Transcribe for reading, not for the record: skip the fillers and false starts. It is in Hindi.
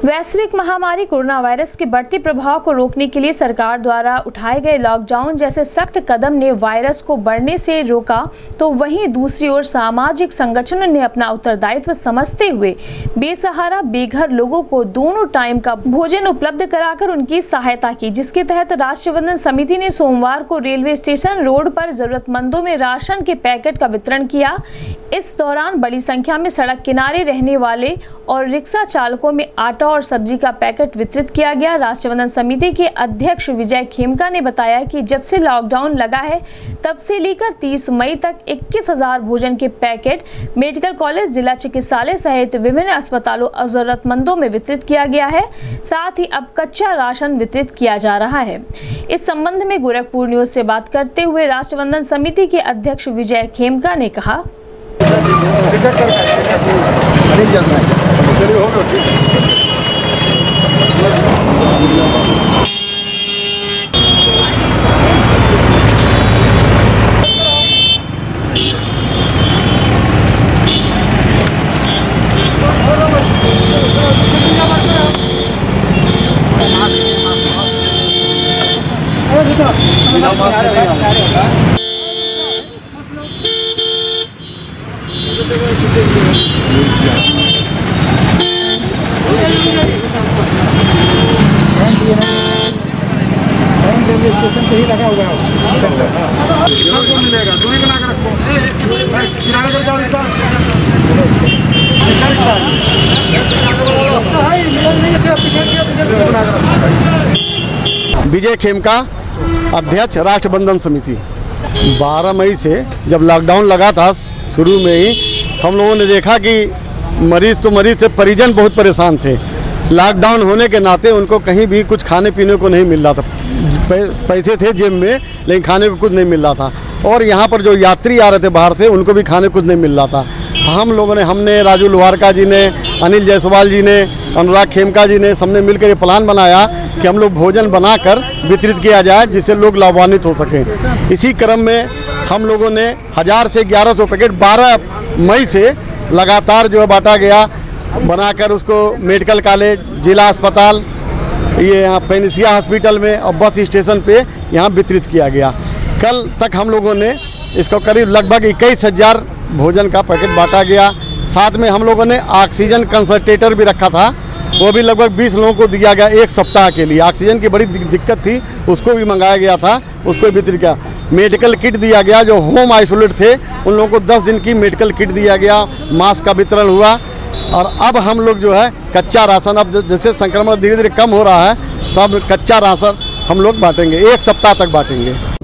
वैश्विक महामारी कोरोना वायरस के बढ़ते प्रभाव को रोकने के लिए सरकार द्वारा उठाए गए लॉकडाउन जैसे सख्त कदम ने वायरस को बढ़ने से रोका, तो वहीं दूसरी ओर सामाजिक संगठनों ने अपना उत्तरदायित्व समझते हुए बेसहारा बेघर लोगों को दोनों टाइम का भोजन उपलब्ध कराकर उनकी सहायता की, जिसके तहत राष्ट्रीय बंधन समिति ने सोमवार को रेलवे स्टेशन रोड पर जरूरतमंदों में राशन के पैकेट का वितरण किया। इस दौरान बड़ी संख्या में सड़क किनारे रहने वाले और रिक्शा चालकों में आटा और सब्जी का पैकेट वितरित किया गया। राष्ट्रीय बंधन समिति के अध्यक्ष विजय खेमका ने बताया कि जब से लॉकडाउन लगा है तब से लेकर 30 मई तक 21,000 भोजन के पैकेट मेडिकल कॉलेज, जिला चिकित्सालय सहित विभिन्न अस्पतालों और जरूरतमंदों में वितरित किया गया है। साथ ही अब कच्चा राशन वितरित किया जा रहा है। इस संबंध में गोरखपुर न्यूज से बात करते हुए राष्ट्रीय बंधन समिति के अध्यक्ष विजय खेमका ने कहा, विजय खेमका, अध्यक्ष राष्ट्रीय बंधन समिति। 12 मई से जब लॉकडाउन लगा था शुरू में ही, हम लोगों ने देखा कि मरीज थे, परिजन बहुत परेशान थे। लॉकडाउन होने के नाते उनको कहीं भी कुछ खाने पीने को नहीं मिल रहा था। पैसे थे जेब में लेकिन खाने को कुछ नहीं मिल रहा था, और यहाँ पर जो यात्री आ रहे थे बाहर से उनको भी खाने कुछ नहीं मिल रहा था। हम लोगों ने, हमने, राजू लोहारका जी ने, अनिल जायसवाल जी ने, अनुराग खेमका जी ने, सबने मिलकर ये प्लान बनाया कि हम लोग भोजन बनाकर वितरित किया जाए जिससे लोग लाभान्वित हो सकें। इसी क्रम में हम लोगों ने 1000 से 1100 पैकेट 12 मई से लगातार जो है बांटा गया, बनाकर उसको मेडिकल कॉलेज, जिला अस्पताल, ये यहाँ पेनिसिया हॉस्पिटल में और बस स्टेशन पे यहाँ वितरित किया गया। कल तक हम लोगों ने इसको करीब लगभग 21,000 भोजन का पैकेट बांटा गया। साथ में हम लोगों ने ऑक्सीजन कंसंट्रेटर भी रखा था, वो भी लगभग 20 लोगों को दिया गया 1 सप्ताह के लिए। ऑक्सीजन की बड़ी दिक्कत थी, उसको भी मंगाया गया था, उसको वितरित किया। मेडिकल किट दिया गया, जो होम आइसोलेट थे उन लोगों को 10 दिन की मेडिकल किट दिया गया। मास्क का वितरण हुआ, और अब हम लोग जो है कच्चा राशन, अब जैसे संक्रमण धीरे धीरे कम हो रहा है तो अब कच्चा राशन हम लोग बांटेंगे, 1 सप्ताह तक बांटेंगे।